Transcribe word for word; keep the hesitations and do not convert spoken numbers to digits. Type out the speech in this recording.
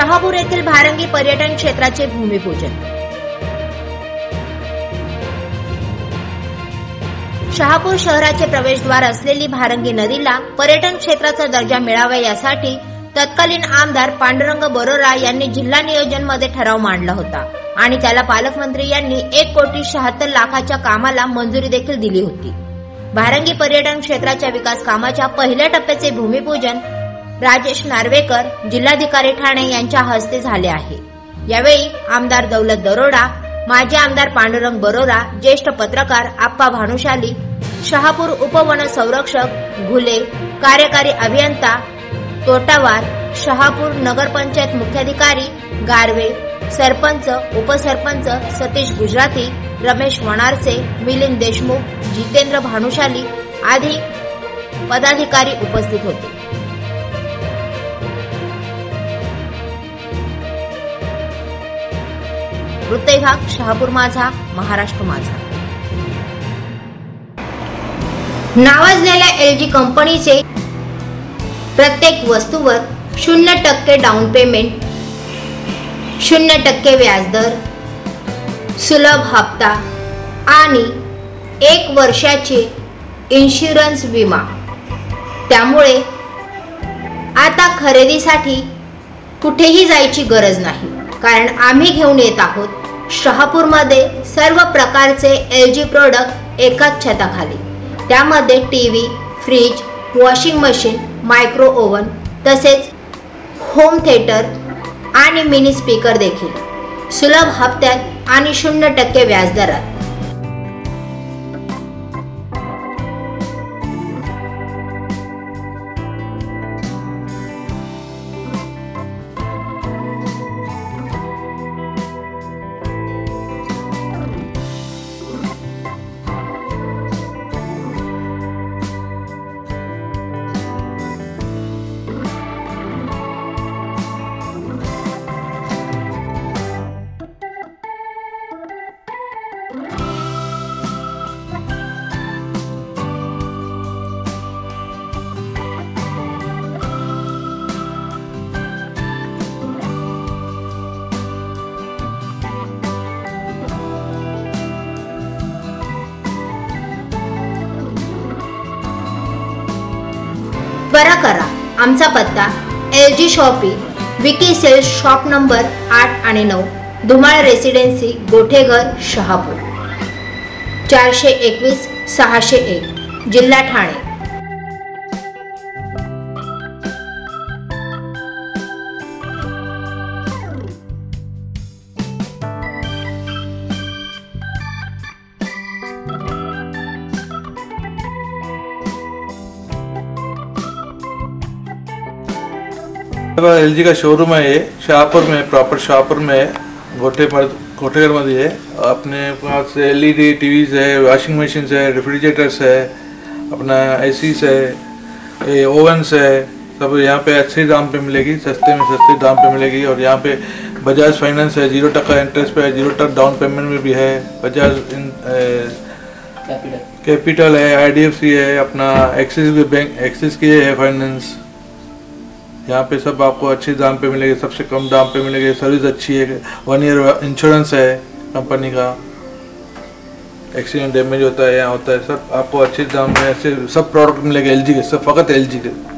शहापूर येथील भारंगी पर्यटन क्षेत्राचे भूमिपूजन। शहापूर शहराचे प्रवेशद्वार असलेली भारंगी नदीला पर्यटन क्षेत्राचा दर्जा मिळावा यासाठी तत्कालीन आमदार पांडुरंग बरोरा यांनी जिल्हा नियोजन मध्ये ठराव मांडला होता आणि त्याला पालकमंत्री यांनी एक कोटी शहात्तर लाखाच्या कामाला मंजुरी देखील दिली होती। भारंगी पर्यटन क्षेत्राच्या विकास कामाच्या पहिल्या टप्प्याचे भूमिपूजन राजेश नार्वेकर जिल्हाधिकारी ठाणे यांच्या हस्ते झाले आहे। यावेळी आमदार दौलत दरोडा, माजी आमदार पांडुरंग बरोरा, ज्येष्ठ पत्रकार आप्पा भानुशाली, शहापूर उपवन संरक्षक घुले, कार्यकारी अभियंता तोटावार, शहापूर नगरपंचायत मुख्याधिकारी गारवे, सरपंच, उपसरपंच सतीश गुजराती, रमेश वनारसे, मिलिंद देशमुख, जितेंद्र भानुशाली आदी पदाधिकारी उपस्थित होते। वृत्त विभाग, शहापूर माझा, महाराष्ट्र माझा। नावाजलेल्या एलजी कंपनीचे प्रत्येक वस्तूवर शून्य टक्के डाऊन पेमेंट, शून्य टक्के व्याजदर, सुलभ हप्ता आणि एक वर्षाचे इन्शुरन्स विमा। त्यामुळे आता खरेदीसाठी कुठेही जायची गरज नाही, कारण आम्ही घेऊन येत आहोत शहापूरमध्ये सर्व प्रकारचे एलजी प्रोडक्ट एकाच छताखाली। त्यामध्ये TV, fridge, washing machine, micro oven तसेच होम थिएटर आणि मिनी स्पीकर देखील सुलभ हप्त्यात आणि शून्य टक्के व्याजदरात। त्वरा करा, आमचा पत्ता LG shoppe Vicky sales shop number आठ आणि नऊ, धुमाळ रेसिडेन्सी, गोठेघर, शहापूर, चारशे एकवीस सहाशे एक, जिल्हा ठाणे। एलजी का शोरूम है ये शाहपुर में, प्रॉपर शाहपुर में गोटे गोटेघर में है। अपने पास एलईडी टीवीज है, वॉशिंग मशीन है, रेफ्रिजरेटर्स है, अपना एसीस है, ये ओवन्स है, सब यहाँ पे अच्छे दाम पे मिलेगी, सस्ते में सस्ते दाम पे मिलेगी। और यहाँ पे बजाज फाइनेंस है, जीरो टका इंटरेस्ट पे है, जीरो टका डाउन पेमेंट में भी है। बजाज कैपिटल है, आईडीएफसी है, अपना एक्सिस बैंक एक्सिस की है फाइनेंस। यहाँ पे सब आपको अच्छे दाम पे मिलेगी, सबसे कम दाम पे मिलेगी, सर्विस अच्छी है, वन ईयर इंश्योरेंस है कंपनी का, एक्सीडेंट डैमेज होता है यहाँ होता है, सब आपको अच्छे दाम में ऐसे सब प्रोडक्ट मिलेंगे एलजी के, सब फ़कत एलजी के।